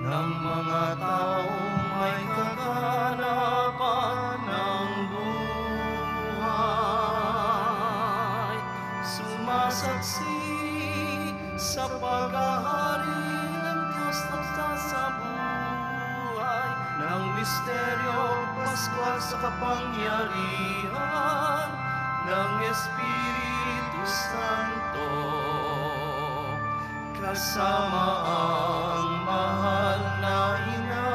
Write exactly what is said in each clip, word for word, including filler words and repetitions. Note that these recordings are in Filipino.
ng mga taong may kaganapan ng buhay. Sumasaksi sa paghahari ng Diyos nagsasabuhay ng misteryo Pascual sa kapangyarihan ng Espiritu Santo, kasama ang mahal na Ina,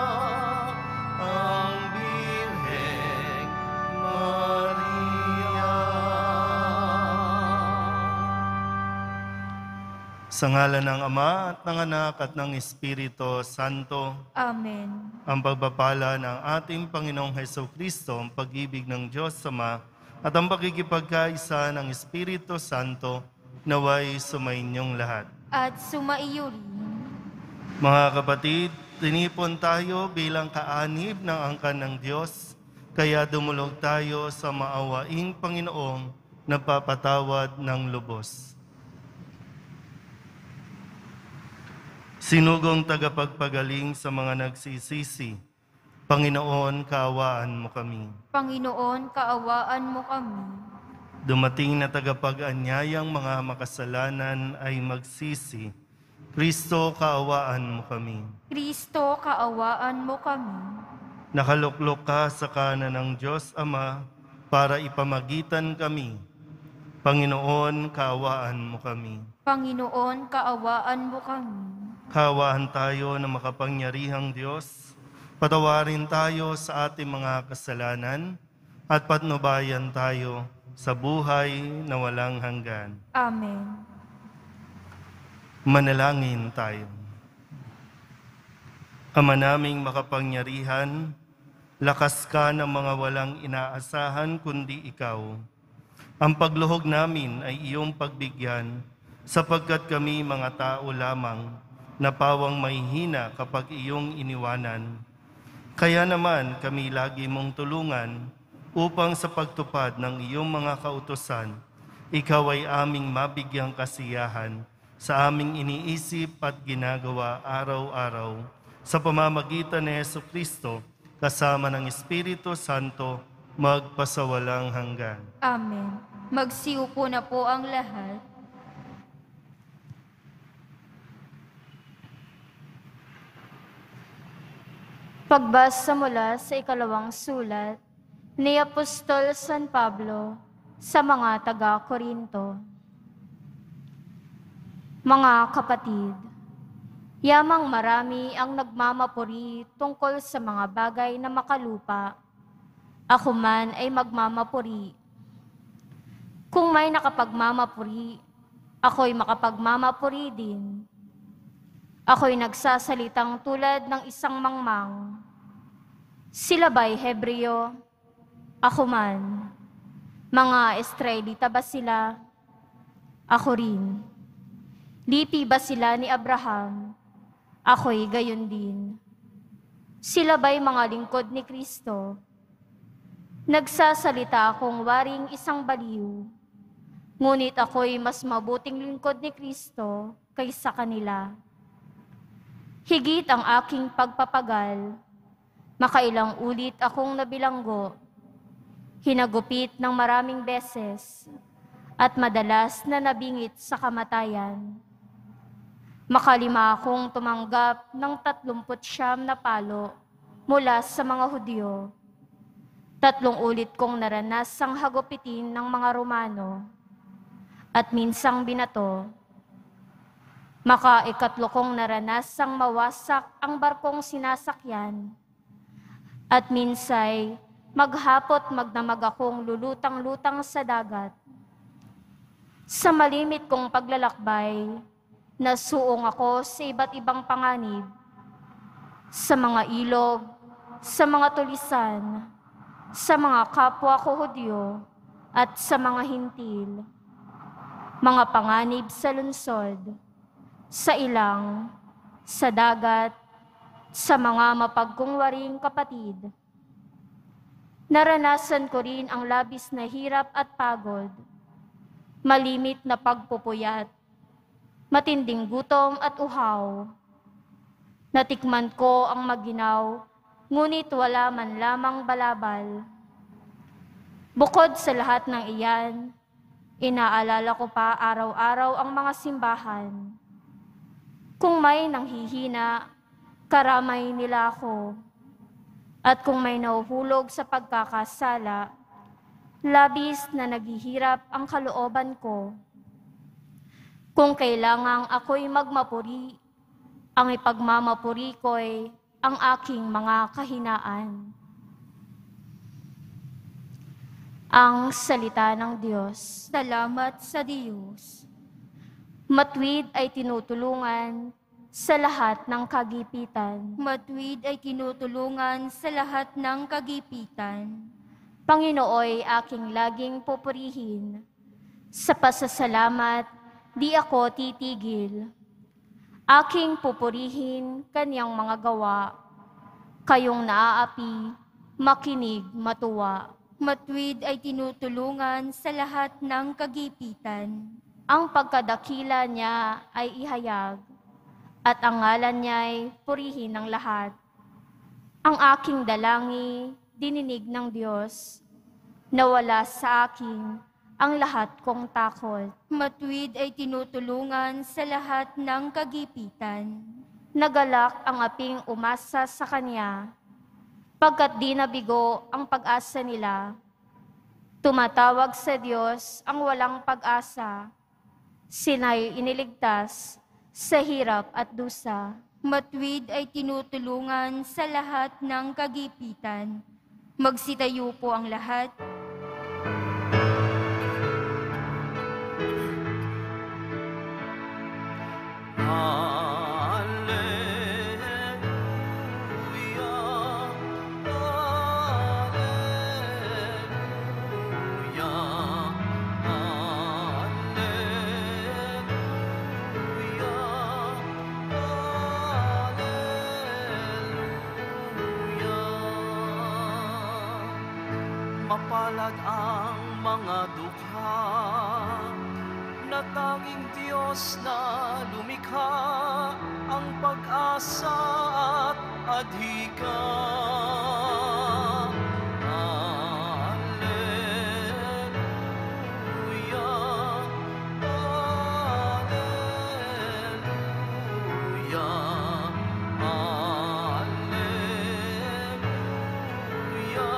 ang Birheng Maria. Sa ngalan ng Ama at ng Anak at ng Espiritu Santo. Amen. Ang pagpapala ng ating Panginoong Hesukristo, ang pag-ibig ng Diyos Ama, at ang pakikipagkaisa ng Espiritu Santo, naway sumainyong lahat. At sumaiyo rin. Mga kapatid, tinipon tayo bilang kaanib ng angkan ng Diyos, kaya dumulog tayo sa maawaing Panginoong nagpapatawad ng lubos. Sinugong tagapagpagaling sa mga nagsisisi, Panginoon, kaawaan mo kami. Panginoon, kaawaan mo kami. Dumating na tagapag-anyayang mga makasalanan ay magsisi, Kristo, kaawaan mo kami. Kristo, kaawaan mo kami. Nakaluklok ka sa kanan ng Diyos Ama para ipamagitan kami. Panginoon, kaawaan mo kami. Panginoon, kaawaan mo kami. Kaawaan tayo ng makapangyarihang Diyos. Patawarin tayo sa ating mga kasalanan at patnubayan tayo sa buhay na walang hanggan. Amen. Manalangin tayo. Ama naming makapangyarihan, lakas ka ng mga walang inaasahan kundi ikaw. Ang pagluhog namin ay iyong pagbigyan, sapagkat kami mga tao lamang na pawang mahihina kapag iyong iniwanan. Kaya naman kami lagi mong tulungan upang sa pagtupad ng iyong mga kautusan, ikaw ay aming mabigyang kasiyahan sa aming iniisip at ginagawa araw-araw sa pamamagitan ni Jesucristo kasama ng Espiritu Santo magpasawalang hanggan. Amen. Magsiupo na po ang lahat. Pagbasa mula sa ikalawang sulat ni Apostol San Pablo sa mga taga-Korinto. Mga kapatid, yamang marami ang nagmamapuri tungkol sa mga bagay na makalupa. Ako man ay magmamapuri. Kung may nakapagmamapuri, ako'y makapagmamapuri din. Ako'y nagsasalitang tulad ng isang mangmang. Sila ba'y Hebreo? Ako man. Mga Israelita ba sila? Ako rin. Lipi ba sila ni Abraham? Ako'y gayon din. Sila ba'y mga lingkod ni Kristo? Nagsasalita akong waring isang baliw, ngunit ako'y mas mabuting lingkod ni Kristo kaysa kanila. Higit ang aking pagpapagal, makailang ulit akong nabilanggo, hinagupit ng maraming beses, at madalas na nabingit sa kamatayan. Makalima akong tumanggap ng tatlumput siyam na palo mula sa mga Hudyo. Tatlong ulit kong naranasang hagupitin ng mga Romano, at minsang binato. Maka-ikatlo kong naranasang mawasak ang barkong sinasakyan, at minsay maghapot magdamag akong lulutang-lutang sa dagat. Sa malimit kong paglalakbay, nasuong ako sa iba't ibang panganib, sa mga ilog, sa mga tulisan, sa mga kapwa ko Hudyo, at sa mga hintil, mga panganib sa lungsod, sa ilang, sa dagat, sa mga mapagkungwaring kapatid. Naranasan ko rin ang labis na hirap at pagod, malimit na pagpupuyat, matinding gutom at uhaw. Natikman ko ang maginaw, ngunit wala man lamang balabal. Bukod sa lahat ng iyan, inaalala ko pa araw-araw ang mga simbahan. Kung may nanghihina, karamay nila ako. At kung may nahuhulog sa pagkakasala, labis na naghihirap ang kalooban ko. Kung kailangang ako'y magmapuri, ang ipagmamapuri ko'y ang aking mga kahinaan. Ang salita ng Diyos. Salamat sa Diyos. Matuwid ay tinutulungan sa lahat ng kagipitan. Matuwid ay tinutulungan sa lahat ng kagipitan. Panginooy aking laging pupurihin. Sa pasasalamat, di ako titigil. Aking pupurihin kanyang mga gawa. Kayong naaapi, makinig, matuwa. Matuwid ay tinutulungan sa lahat ng kagipitan. Ang pagkadakila niya ay ihayag, at ang ngalan niya'y purihin ng lahat. Ang aking dalangi, dininig ng Diyos, nawala sa akin ang lahat kong takot. Matuwid ay tinutulungan sa lahat ng kagipitan. Nagalak ang aping umasa sa Kanya, pagkat di nabigo ang pag-asa nila. Tumatawag sa Diyos ang walang pag-asa, sina'y iniligtas sa hirap at dusa. Matuwid ay tinutulungan sa lahat ng kagipitan. Magsitayo po ang lahat. Mapalad ang mga dukha na tanging Diyos na lumikha, ang pag-asa at adhika. Alleluia, alleluia, alleluia.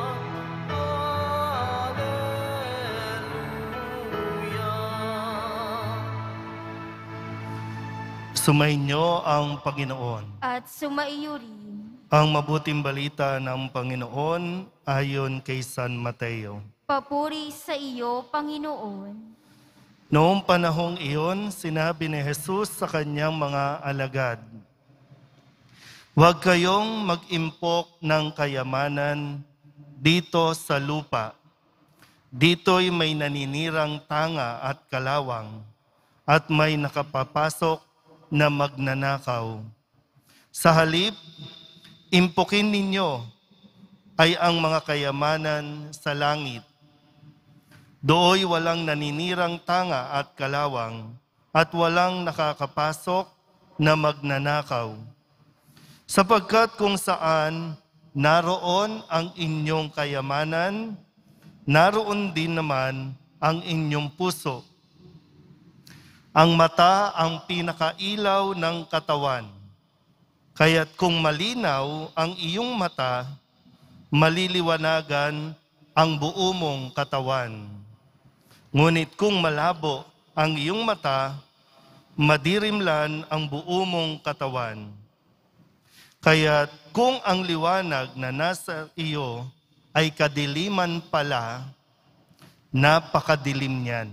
Sumainyo ang Panginoon. At sumaiyo rin. Ang mabuting balita ng Panginoon ayon kay San Mateo. Papuri sa iyo, Panginoon. Noong panahong iyon, sinabi ni Jesus sa kanyang mga alagad, "Huwag kayong mag-impok ng kayamanan dito sa lupa. Dito'y may naninirang tanga at kalawang, at may nakapapasok na magnanakaw. Sa halip, impukin ninyo ay ang mga kayamanan sa langit. Dooy walang naninirang tanga at kalawang, at walang nakakapasok na magnanakaw. Sapagkat kung saan naroon ang inyong kayamanan, naroon din naman ang inyong puso. Ang mata ang pinakailaw ng katawan. Kaya't kung malinaw ang iyong mata, maliliwanagan ang buo mong katawan. Ngunit kung malabo ang iyong mata, madirimlan ang buo mong katawan. Kaya't kung ang liwanag na nasa iyo ay kadiliman pala, napakadilim niyan."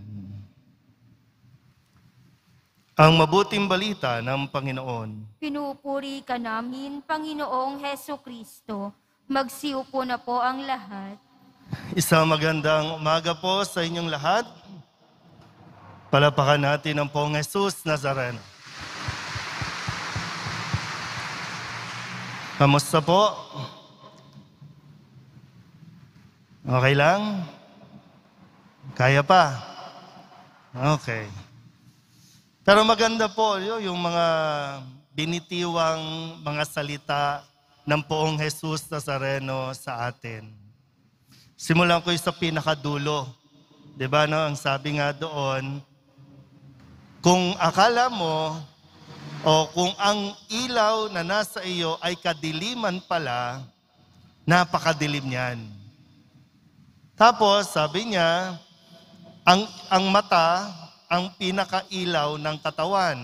Ang mabuting balita ng Panginoon. Pinupuri ka namin, Panginoong Heso Kristo. Magsiupo na po ang lahat. Isang magandang umaga po sa inyong lahat. Palapakan natin ang Poong Jesus Nazareno. Kamusta po? Okay lang? Kaya pa? Okay. Pero maganda po yun, yung mga binitiwang mga salita ng Poong Jesus Nazareno sa atin. Simulan ko sa pinakadulo. Di ba, no? Ang sabi nga doon, kung akala mo o kung ang ilaw na nasa iyo ay kadiliman pala, napakadilim niyan. Tapos, sabi niya, ang, ang mata, ang pinakailaw ng katawan.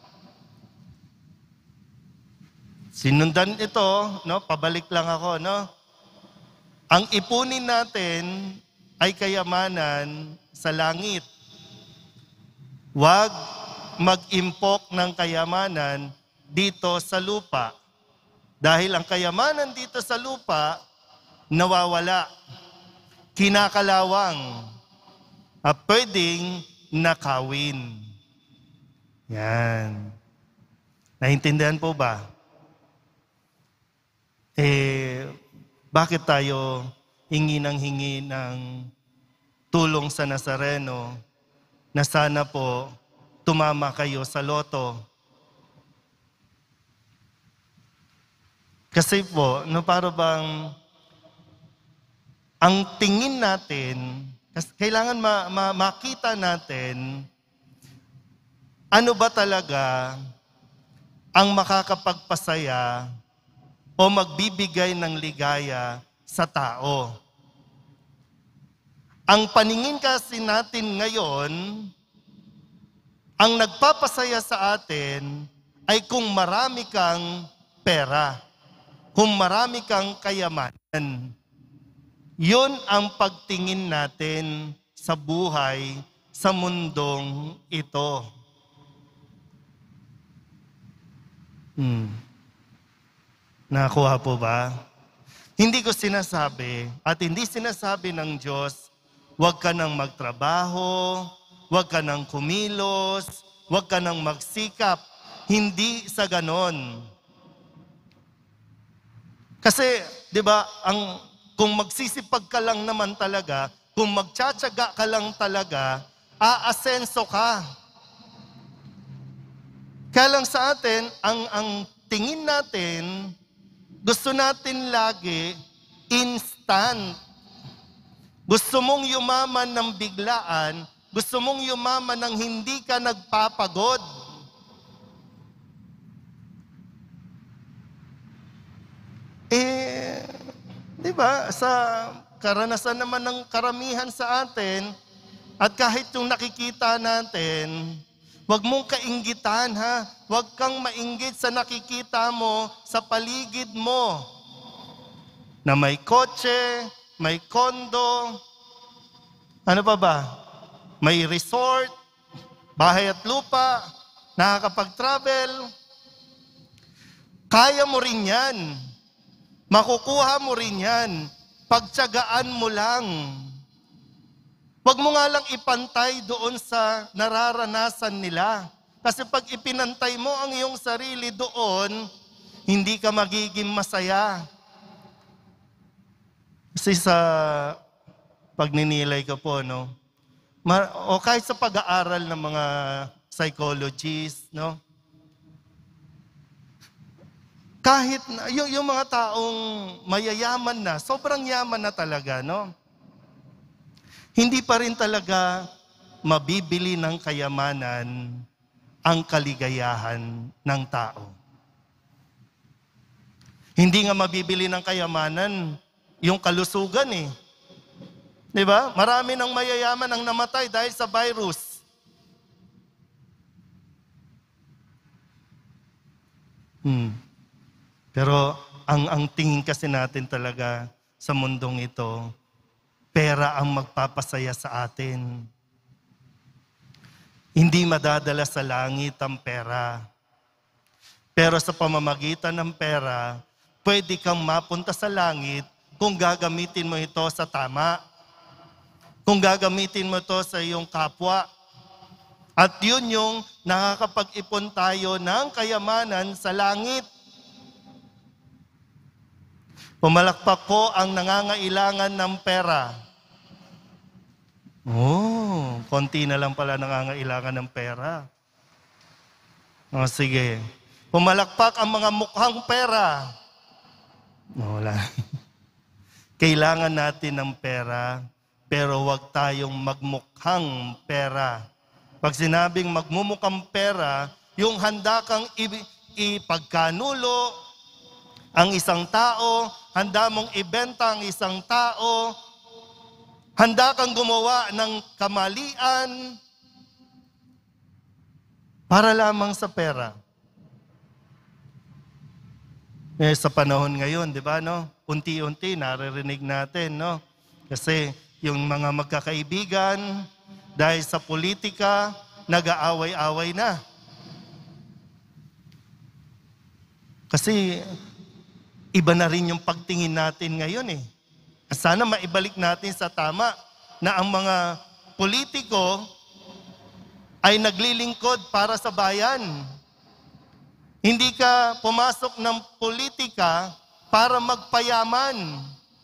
Sinundan ito, no? Pabalik lang ako, no? Ang ipunin natin ay kayamanan sa langit. Huwag mag-impok ng kayamanan dito sa lupa. Dahil ang kayamanan dito sa lupa, nawawala. Kinakalawang. Ah, pwedeng nakawin. Yan. Naintindihan po ba? Eh, bakit tayo hingi ng hingi ng tulong sa Nazareno na sana po tumama kayo sa loto? Kasi po, no, para bang ang tingin natin, kailangan ma- ma- makita natin ano ba talaga ang makakapagpasaya o magbibigay ng ligaya sa tao. Ang paningin kasi natin ngayon, ang nagpapasaya sa atin ay kung marami kang pera, kung marami kang kayamanan. Yun ang pagtingin natin sa buhay sa mundong ito. Hmm. Nakuha po ba? Hindi ko sinasabi at hindi sinasabi ng Diyos, huwag ka nang magtrabaho, huwag ka nang kumilos, huwag ka nang magsikap. Hindi sa ganon. Kasi, di ba, ang kung magsisipag ka lang naman talaga, kung magtsatsaga ka lang talaga, aasenso ka. Kaya lang sa atin, ang, ang tingin natin, gusto natin lagi instant. Gusto mong yumaman ng biglaan, gusto mong yumaman ng hindi ka nagpapagod. Eh, di ba, sa karanasan naman ng karamihan sa atin, at kahit yung nakikita natin, huwag mong kainggitan, ha? Huwag kang mainggit sa nakikita mo sa paligid mo. Na may kotse, may kondo, ano pa ba? May resort, bahay at lupa, nakakapag-travel. Kaya mo rin yan. Makukuha mo rin yan. Pagtiyagaan mo lang. Huwag mo nga lang ipantay doon sa nararanasan nila. Kasi pag ipinantay mo ang iyong sarili doon, hindi ka magiging masaya. Kasi sa pagninilay ko po, no? O kahit sa pag-aaral ng mga psychologists, no? Kahit na, yung, yung mga taong mayayaman na, sobrang yaman na talaga, no? Hindi pa rin talaga mabibili ng kayamanan ang kaligayahan ng tao. Hindi nga mabibili ng kayamanan yung kalusugan eh. Di ba? Marami ng mayayaman ang namatay dahil sa virus. Hmm. Pero ang, ang tingin kasi natin talaga sa mundong ito, pera ang magpapasaya sa atin. Hindi madadala sa langit ang pera. Pero sa pamamagitan ng pera, pwede kang mapunta sa langit kung gagamitin mo ito sa tama. Kung gagamitin mo ito sa iyong kapwa. At yun yung nakakapag-ipon tayo ng kayamanan sa langit. Pumalakpak po ang nangangailangan ng pera. Oh, konti na lang pala nangangailangan ng pera. O sige, Pumalakpak ang mga mukhang pera. No, wala. Kailangan natin ng pera, pero huwag tayong magmukhang pera. Pag sinabing magmumukhang pera, yung handa kang i- ipagkanulo ang isang tao, handa mong ibenta ang isang tao, handa kang gumawa ng kamalian para lamang sa pera. Eh, sa panahon ngayon, di ba, no? Unti-unti, naririnig natin, no? Kasi yung mga magkakaibigan, dahil sa politika, nag-aaway-away na. Kasi iba na rin yung pagtingin natin ngayon eh. Sana maibalik natin sa tama na ang mga politiko ay naglilingkod para sa bayan. Hindi ka pumasok ng politika para magpayaman.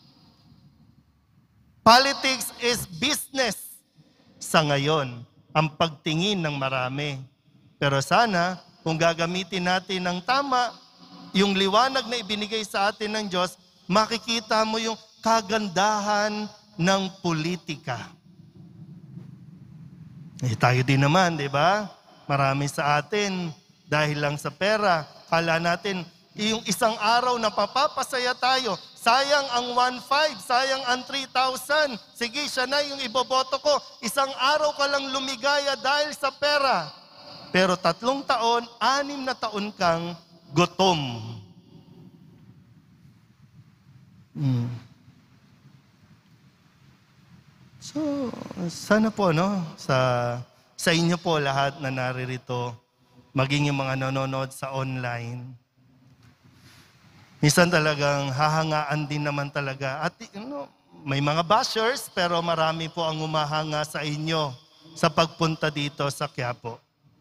Politics is business sa ngayon, ang pagtingin ng marami. Pero sana, kung gagamitin natin ng tama, yung liwanag na ibinigay sa atin ng Diyos, makikita mo yung kagandahan ng politika. Eh, tayo din naman, di ba? Marami sa atin, dahil lang sa pera, kala natin, yung isang araw na papapasaya tayo, sayang ang one point five, sayang ang three thousand, sige, siya na yung iboboto ko, isang araw ka lang lumigaya dahil sa pera. Pero tatlong taon, anim na taon kang gutom. Hmm. So, sana po, no, sa, sa inyo po lahat na naririto, maging yung mga nanonood sa online, minsan talagang hahangaan din naman talaga. At you know, may mga bashers, pero marami po ang umahanga sa inyo sa pagpunta dito sa Quiapo.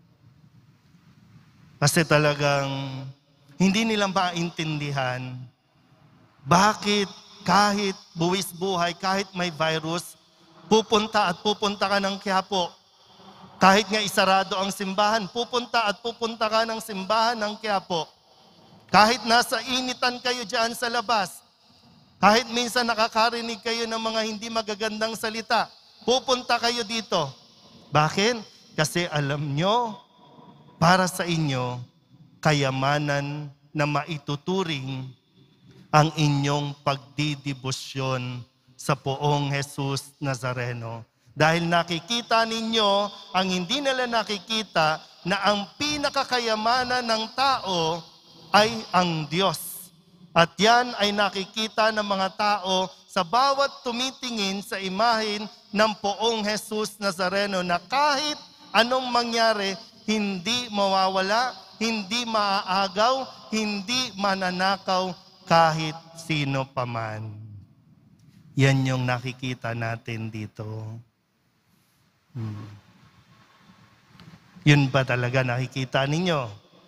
Kasi talagang hindi nila maintindihan bakit kahit buwis buhay, kahit may virus, pupunta at pupunta ka ng Quiapo. Kahit nga isarado ang simbahan, pupunta at pupunta ka ng simbahan ng Quiapo. Kahit nasa initan kayo dyan sa labas, kahit minsan nakakarinig kayo ng mga hindi magagandang salita, pupunta kayo dito. Bakit? Kasi alam nyo, para sa inyo, kayamanan na maituturing ang inyong pagdidibusyon sa poong Jesus Nazareno. Dahil nakikita ninyo ang hindi nila nakikita na ang pinakakayamanan ng tao ay ang Diyos. At yan ay nakikita ng mga tao sa bawat tumitingin sa imahin ng poong Jesus Nazareno na kahit anong mangyari, hindi mawawala, hindi maaagaw, hindi mananakaw kahit sino paman. Yan yung nakikita natin dito. Hmm. Yun ba talaga nakikita ninyo?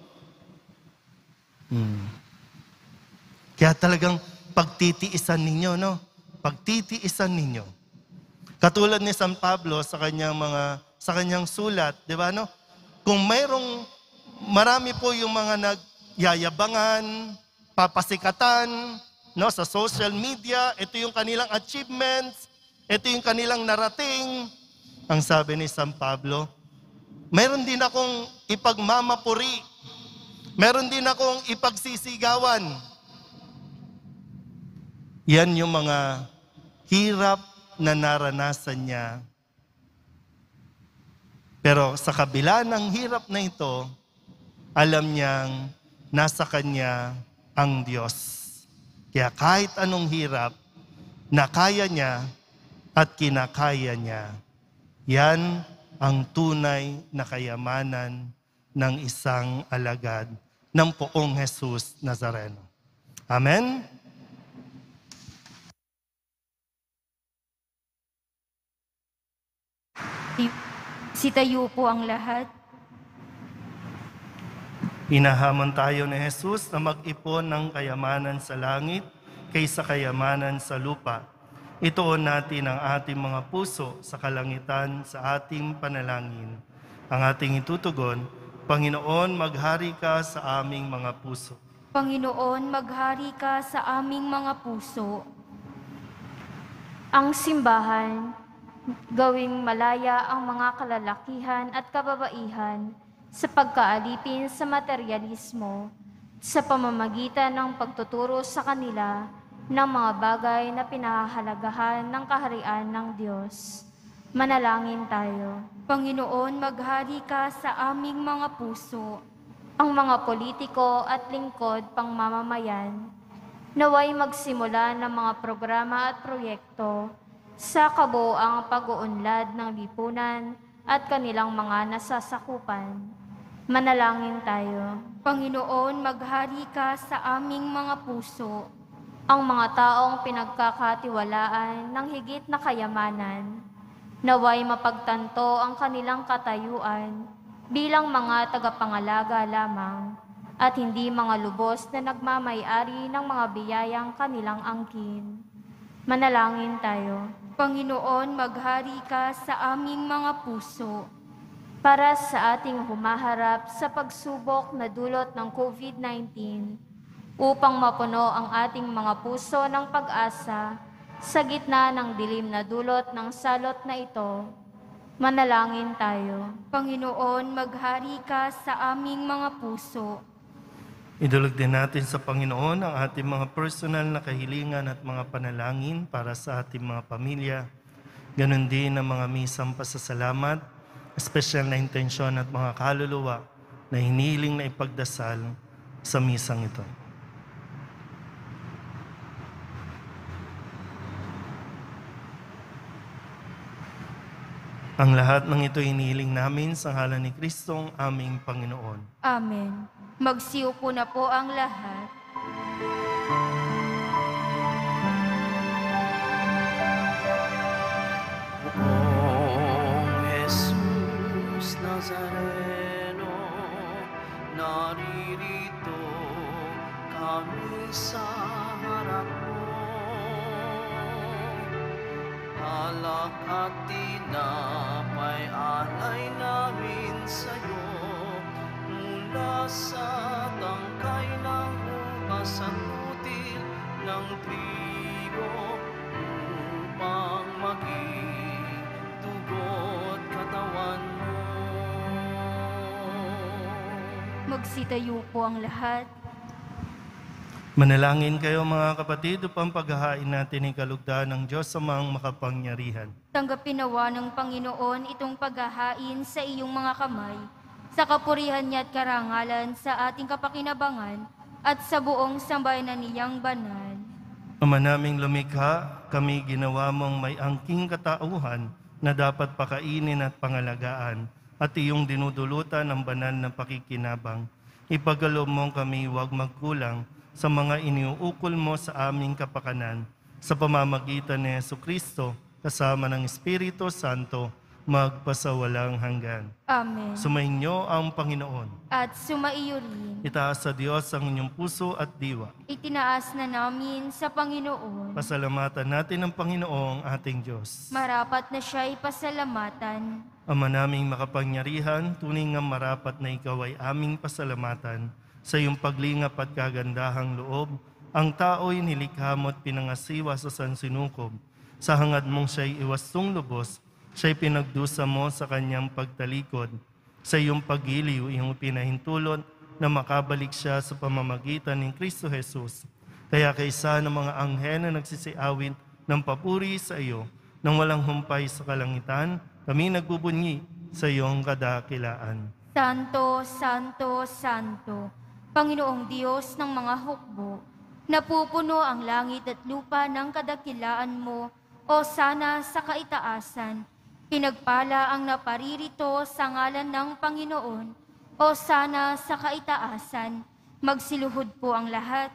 Hmm. Kaya talagang pagtitiisan ninyo, no? Pagtitiisan ninyo. Katulad ni San Pablo sa kanyang mga sa kanyang sulat, 'di ba, no? Kung mayroong marami po yung mga nagyayabangan, papasikatan, no, sa social media, ito yung kanilang achievements, ito yung kanilang narating. Ang sabi ni San Pablo, meron din akong ipagmamapuri. Meron din akong ipagsisigawan. Yan yung mga hirap na naranasan niya. Pero sa kabila ng hirap na ito, alam niyang nasa kanya ang Diyos. Kaya kahit anong hirap, nakaya niya at kinakaya niya. Yan ang tunay na kayamanan ng isang alagad ng poong Jesus Nazareno. Amen? Sitayo po ang lahat. Hinahamon tayo ni Jesus na mag-ipon ng kayamanan sa langit kaysa kayamanan sa lupa. Ituon natin ang ating mga puso sa kalangitan sa ating panalangin. Ang ating itutugon, Panginoon, maghari ka sa aming mga puso. Panginoon, maghari ka sa aming mga puso. Ang simbahan, gawing malaya ang mga kalalakihan at kababaihan sa pagkaalipin sa materialismo sa pamamagitan ng pagtuturo sa kanila ng mga bagay na pinahahalagahan ng kaharian ng Diyos. Manalangin tayo. Panginoon, maghari ka sa aming mga puso. Ang mga politiko at lingkod pang mamamayan, naway magsimula ng mga programa at proyekto sa kabuoang pag-uunlad ng lipunan at kanilang mga nasasakupan. Manalangin tayo. Panginoon, maghari ka sa aming mga puso. Ang mga taong pinagkakatiwalaan ng higit na kayamanan, naway mapagtanto ang kanilang katayuan bilang mga tagapangalaga lamang at hindi mga lubos na nagmamay-ari ng mga biyayang kanilang angkin. Manalangin tayo. Panginoon, maghari ka sa aming mga puso. Para sa ating humaharap sa pagsubok na dulot ng COVID nineteen, upang mapuno ang ating mga puso ng pag-asa sa gitna ng dilim na dulot ng salot na ito, manalangin tayo. Panginoon, maghari ka sa aming mga puso. Idulog din natin sa Panginoon ang ating mga personal na kahilingan at mga panalangin para sa ating mga pamilya. Ganon din ang mga misang pasasalamat, espesyal na intensyon at mga kaluluwa na hiniling na ipagdasal sa misang ito. Ang lahat ng ito hiniling namin sa ngalan ni Kristong aming Panginoon. Amen. Magsiupo na po ang lahat. Poong Jesus Nazareno, naririto kami sa harap mo. Alak at tinapay alay namin sa'yo, mula sa tangkay ng ubas at butil ng trigo, upang maging dugo't katawan mo. Magsitayo po ang lahat. Manalangin kayo mga kapatid upang paghahain natin ang kalugdan ng Diyos amang makapangyarihan. Tanggapin nawa ng Panginoon itong paghahain sa iyong mga kamay, sa kapurihan niya at karangalan sa ating kapakinabangan at sa buong sambayanan niyang banal. Ama naming lumikha, kami ginawa mong may angking katauhan na dapat pakainin at pangalagaan at iyong dinudulutan ng banal na pakikinabang. Ipagkaloob mong kami huwag magkulang sa mga iniuukol mo sa aming kapakanan sa pamamagitan ni Jesucristo kasama ng Espiritu Santo magpasawalang hanggan. Amen. Sumainyo ang Panginoon. At sumaiyo rin. Itaas sa Diyos ang inyong puso at diwa. Itinaas na namin sa Panginoon. Pasalamatan natin ang Panginoong ating Diyos. Marapat na siya'y pasalamatan. Ama naming makapangyarihan, tunay nga marapat na ikaw ay aming pasalamatan sa iyong paglingap at kagandahang loob. Ang tao'y nilikha mo at pinangasiwa sa sansinukob. Sa hangad mong siya'y iwastong lubos, siya'y pinagdusa mo sa kanyang pagtalikod. Sa iyong paggiliw, iyong pinahintulot na makabalik siya sa pamamagitan ng Kristo Jesus. Kaya kaysa ng mga anghel na nagsisiawit ng papuri sa iyo, nang walang humpay sa kalangitan, kami nagbubunyi sa iyong kadakilaan. Santo, Santo, Santo, Panginoong Diyos ng mga hukbo, napupuno ang langit at lupa ng kadakilaan mo, o sana sa kaitaasan. Pinagpala ang naparirito sa ngalan ng Panginoon, o sana sa kaitaasan. Magsiluhod po ang lahat.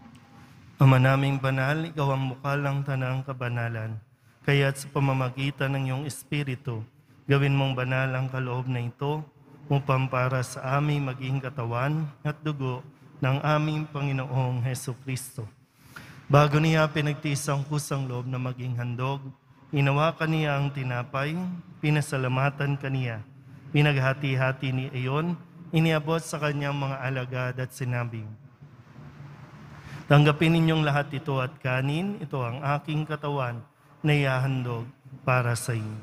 Ama naming banal, ikaw ang mukha ng tanang kabanalan. Kaya't sa pamamagitan ng iyong Espiritu, gawin mong banal ang kaloob na ito, upang para sa aming maging katawan at dugo ng aming Panginoong Jesucristo. Bago niya pinagtiis ang kusang loob na maging handog, inawakan niya ang tinapay, pinasalamatan kaniya, pinaghati-hati ni iyon, iniabot sa kanyang mga alagad at sinabing, tanggapin ninyong lahat ito at kanin, ito ang aking katawan na ihahandog para sa inyo.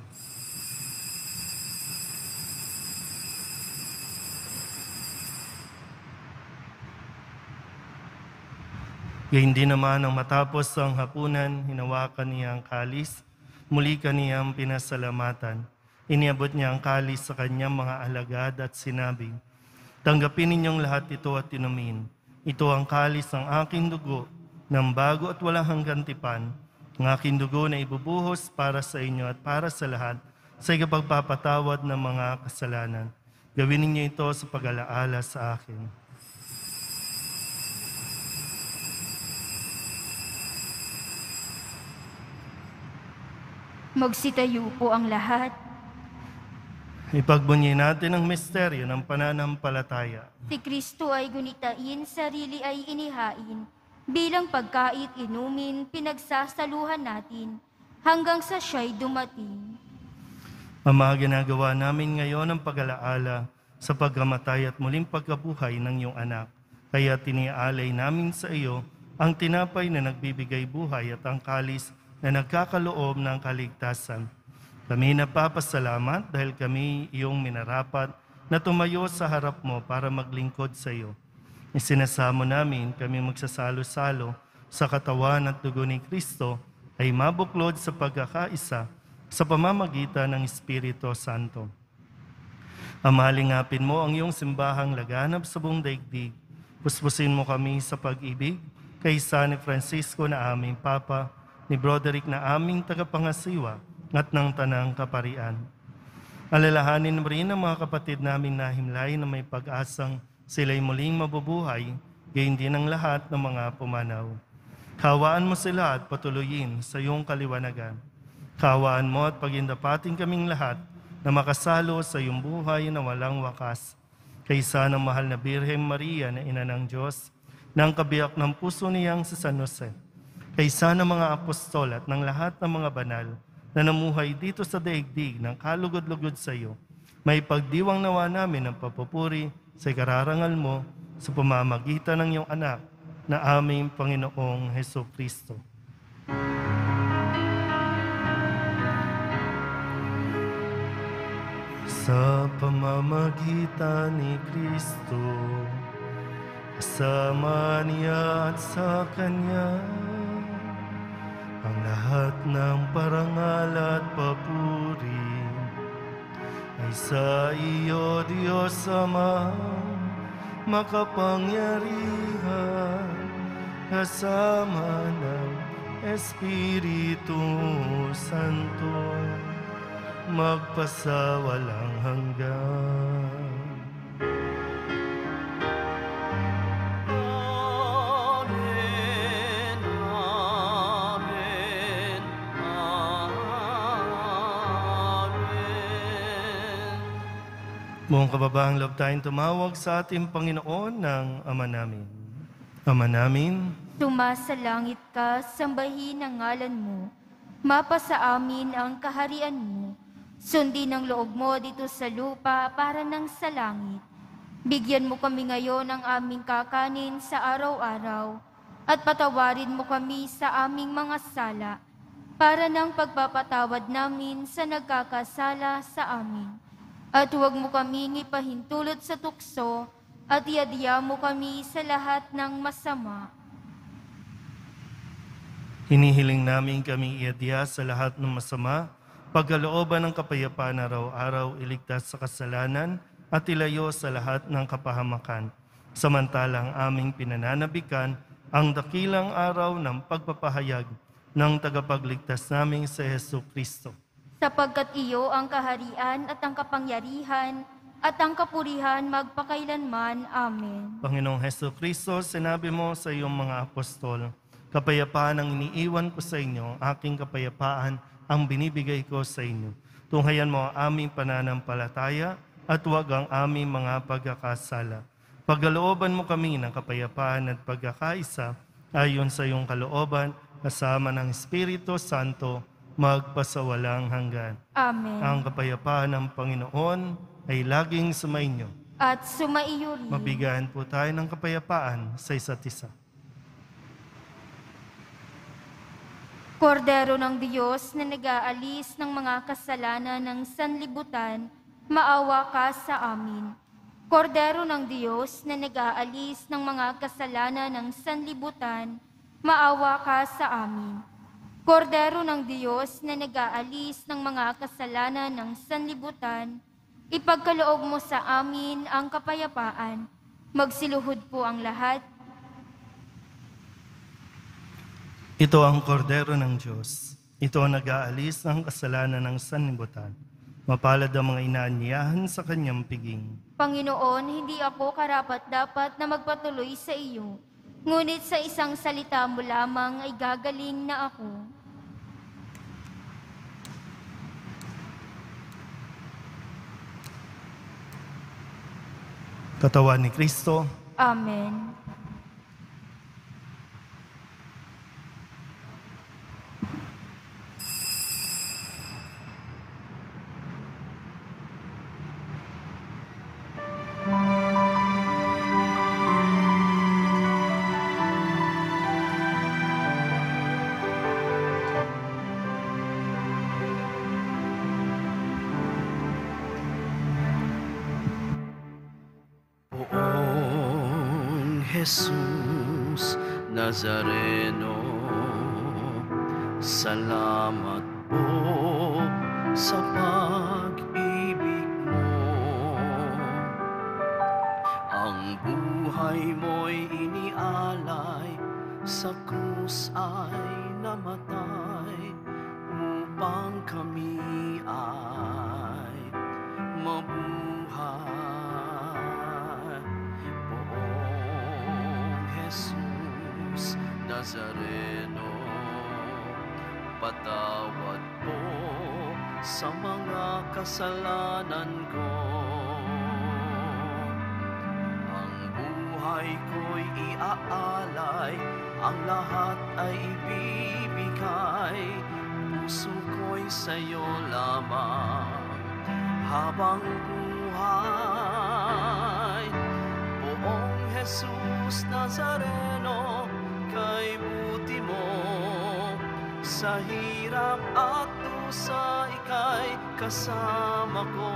Gayun din naman ang matapos ang hapunan, hinawakan niya ang kalis, muli kaniyang pinasalamatan. Iniabot niya ang kalis sa kanyang mga alagad at sinabing, tanggapin ninyong lahat ito at inumin. Ito ang kalis ng aking dugo, ng bago at walang hanggang tipan, ang aking dugo na ibubuhos para sa inyo at para sa lahat, sa ikapagpapatawad ng mga kasalanan. Gawin ninyo ito sa pag-alaala sa akin. Magsitayo po ang lahat. Ipagbunyi natin ang misteryo ng pananampalataya. Si Kristo ay gunitain, sarili ay inihain. Bilang pagkait inumin, pinagsasaluhan natin hanggang sa siya'y dumating. Ama, ginagawa namin ngayon ang pag-alaala sa pagkamatay at muling pagkabuhay ng iyong anak. Kaya tiniaalay namin sa iyo ang tinapay na nagbibigay buhay at ang kalis na nagkakaloob ng kaligtasan. Kami napapasalamat dahil kami iyong minarapat na tumayo sa harap mo para maglingkod sa iyo. Isinasamo namin kami magsasalo-salo sa katawan at dugo ni Kristo ay mabuklod sa pagkakaisa sa pamamagitan ng Espiritu Santo. Amalingapin mo ang iyong simbahang laganap sa buong daigdig. Puspusin mo kami sa pag-ibig kaysa ni Francisco na aming Papa, ni Broderick na aming tagapangasiwa at ng Tanang Kaparian. Alalahanin mo rin ang mga kapatid naming nahimlay na may pag-asang sila'y muling mabubuhay, gayon din ang lahat ng mga pumanaw. Kawaan mo sila at patuloyin sa iyong kaliwanagan. Kawaan mo at pagindapatin kaming lahat na makasalo sa iyong buhay na walang wakas. Kaysa ng mahal na Birhen Maria na Ina ng Diyos, ng kabiyak ng puso niyang si San Jose, kaysa ng mga apostol at ng lahat ng mga banal na namuhay dito sa daigdig ng kalugod-lugod sa iyo, may pagdiwang nawa namin ng papupuri sa ikararangal mo sa pamamagitan ng iyong anak na aming Panginoong Hesus Kristo. Sa pamamagitan ni Kristo, kasama niya at sa Kanya, ang lahat ng parangal at papuri ay sa iyo, Diyos Ama, makapangyarihan, kasama ng Espiritu Santo, magpasawalang hanggan. Buong kababahang loob tayong tumawag sa ating Panginoon ng Ama namin. Ama namin, Sumasalangit ka, sambahin ang ngalan mo. Mapasa amin ang kaharian mo. Sundin ang loob mo dito sa lupa para ng sa langit. Bigyan mo kami ngayon ng aming kakanin sa araw-araw at patawarin mo kami sa aming mga sala para ng pagpapatawad namin sa nagkakasala sa amin. At huwag mo kaming ipahintulot sa tukso at iadya mo kami sa lahat ng masama. hinihiling namin kami iadya sa lahat ng masama, pagkalooban ng kapayapaan araw-araw, iligtas sa kasalanan at ilayo sa lahat ng kapahamakan. Samantalang aming pinananabikan ang dakilang araw ng pagpapahayag ng tagapagligtas naming si Hesus Kristo. Sapagkat iyo ang kaharian at ang kapangyarihan at ang kapurihan magpakailanman. Amen. Panginoong Hesus Kristo, sinabi mo sa iyong mga apostol, kapayapaan ang iniiwan ko sa inyo, aking kapayapaan ang binibigay ko sa inyo. Tunghayan mo ang aming pananampalataya at huwag ang aming mga pagkakasala. Pagkalooban mo kami ng kapayapaan at pagkakaisa ayon sa iyong kalooban, kasama ng Espiritu Santo, magpasawalang hanggan. Amen. Ang kapayapaan ng Panginoon ay laging sumainyo. at sumaiyo rin. Mabigayan po tayo ng kapayapaan sa isa't isa. Kordero ng Diyos na nag-aalis ng mga kasalanan ng sanlibutan, maawa ka sa amin. Kordero ng Diyos na nag-aalis ng mga kasalanan ng sanlibutan, maawa ka sa amin. Kordero ng Diyos na nag-aalis ng mga kasalanan ng sanlibutan, ipagkaloob mo sa amin ang kapayapaan. Magsiluhod po ang lahat. Ito ang kordero ng Diyos. Ito ang nag-aalis ng kasalanan ng sanlibutan. Mapalad ang mga inaanyayahan sa kanyang piging. Panginoon, hindi ako karapat-dapat na magpatuloy sa iyo. Ngunit sa isang salita mo lamang ay gagaling na ako. Katawan ni Kristo, Amen. Poong Jesus Nazareno, salamat po sa pag-ibig mo. Ang buhay mo'y inialay, sa krus ay namatay, upang kami ay mabuhay. Poong Jesus Nazareno, patawad po sa mga kasalanan ko. Ang buhay ko'y iaalay, ang lahat ay ibibigay, puso ko'y sa'yo lamang habang buhay. Poong Jesus Nazareno, kay buti mo, sa hirap at dusa ika'y kasama ko.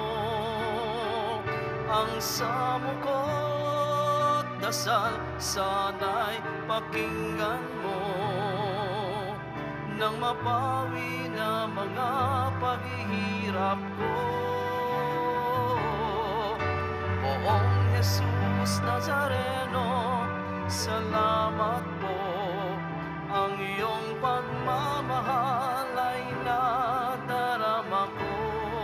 Ang samo ko't dasal, sana'y pakinggan mo, nang mapawi na mga paghihirap ko. Poong Jesus Nazareno, salamat po, ang iyong pagmamahal ay nadarama ko.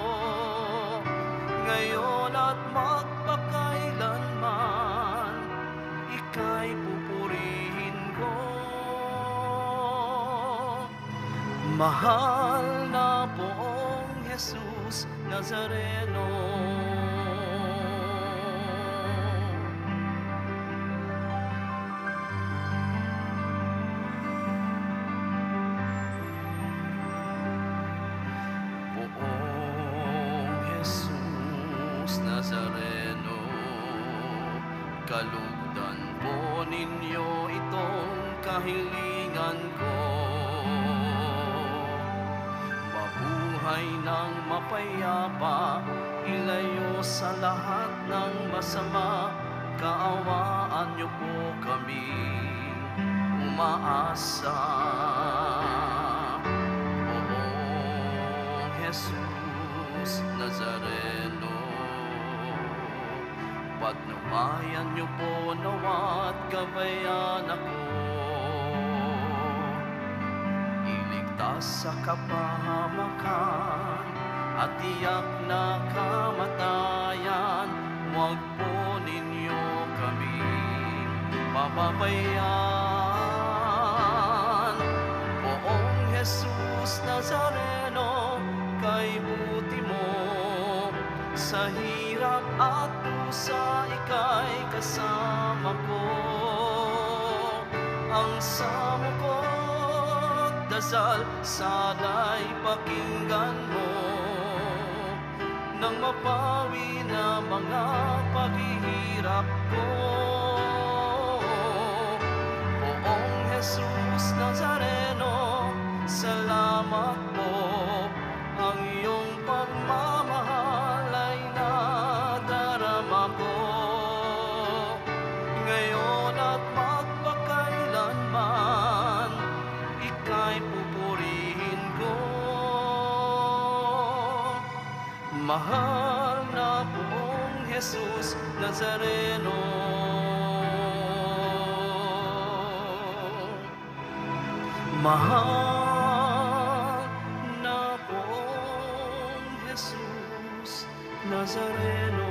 Ngayon at magpakailanman, ika'y pupurihin ko. Mahal na Poong Jesus Nazareno, Nazareno, kalugdan po ninyo itong kahilingan ko. Mabuhay ng mapayapa, ilayo sa lahat ng masama, kaawaan niyo po kami umaasa. Poong Jesus Nazareno, patnubayan niyo po nawa't gabayan ako. Iligtas sa kapahamakan at tiyak na kamatayan, huwag po ninyo kami pababayaan. Poong Jesus Nazareno, kay buti mo, sa hirap at dusa ika'y kasama ko. Ang samo ko't dasal, sana'y pakinggan mo, nang mapawi na mga yakap ko. Poong Jesus Nazareno, salamat po. Ang iyong pagmamahal ay nadarama ko. Ngayon at magpakailanman, ika'y pupurihin ko. Mahal na Poong Jesus Nazareno, mahal na Poong Jesus Nazareno.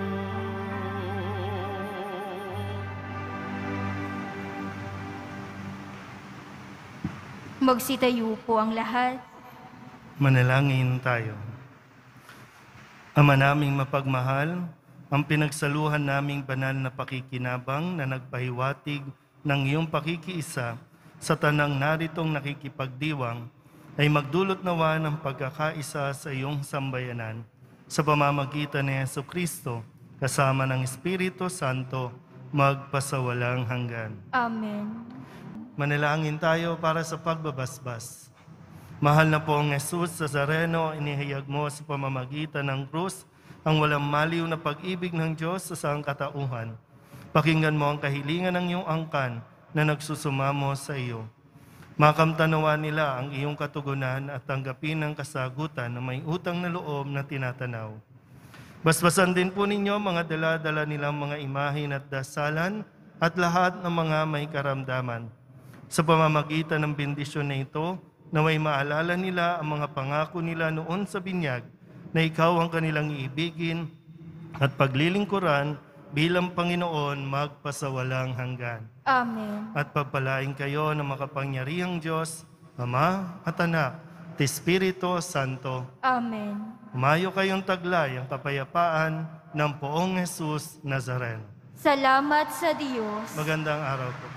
Magsitayo po ang lahat. Manalangin tayo. Ama naming mapagmahal, ang pinagsaluhan naming banal na pakikinabang na nagpahiwatig ng iyong pakikiisa sa tanang naritong nakikipagdiwang ay magdulot nawa ng pagkakaisa sa iyong sambayanan sa pamamagitan ni Jesucristo kasama ng Espiritu Santo magpasawalang hanggan. Amen. Manalangin tayo para sa pagbabasbas. Mahal na Poong Jesus Nazareno, inihayag mo sa pamamagitan ng krus ang walang maliw na pag-ibig ng Diyos sa sangkatauhan. Pakinggan mo ang kahilingan ng iyong angkan na nagsusumamo sa iyo. Makamtanawa nila ang iyong katugunan at tanggapin ang kasagutan na may utang na loob na tinatanaw. Basbasan din po ninyo mga dala-dala nilang mga imahin at dasalan at lahat ng mga may karamdaman. Sa pamamagitan ng bendisyon na ito, naway maalala nila ang mga pangako nila noon sa binyag na ikaw ang kanilang iibigin at paglilingkuran bilang Panginoon magpasawalang hanggan. Amen. At pagpalain kayo ng makapangyarihang Diyos, Ama at Anak, at Espiritu Santo. Amen. Umayo kayong taglay ang kapayapaan ng Poong Jesus Nazareno. Salamat sa Diyos. Magandang araw po.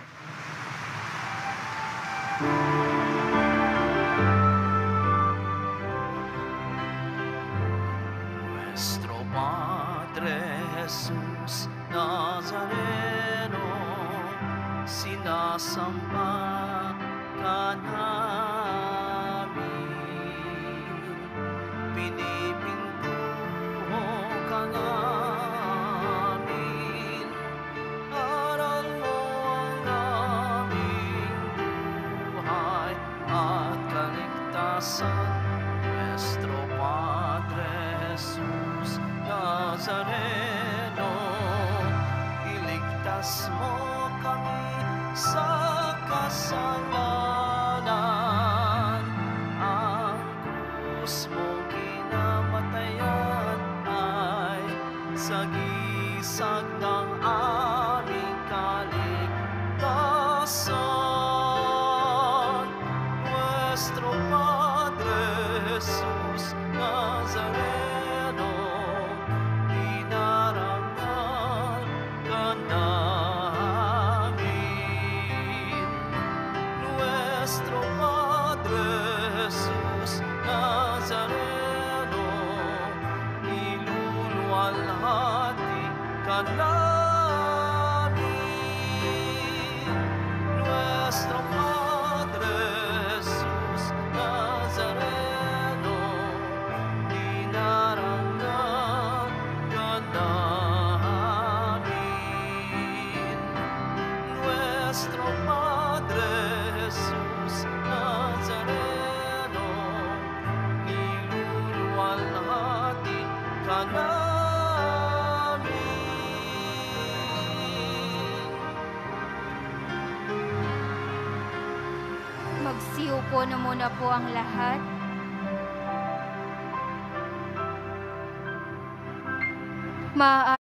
Nuestro Padre Jesus Nazareno, sinasamba ka namin, pinipintuho ka namin, aral mo ang aming buhay at kaligtasan. Nuestro Padre Jesus Nazareno, iligtas mo kami sa kasalanan. Ang krus mong kinamatayan ay sagisag ng aming kaligtasan. Nuestro Padre Jesus Nazareno, inarangal ka namin. Nuestro Padre Jesus Nazareno, niluluwalhati ka namin. Nuestro Padre Jesus Nazareno, inarangal ka namin. Nuestro Padre Jesus Nazareno, niluluwalhati ka namin. Magsiupo na muna po ang lahat. Maaari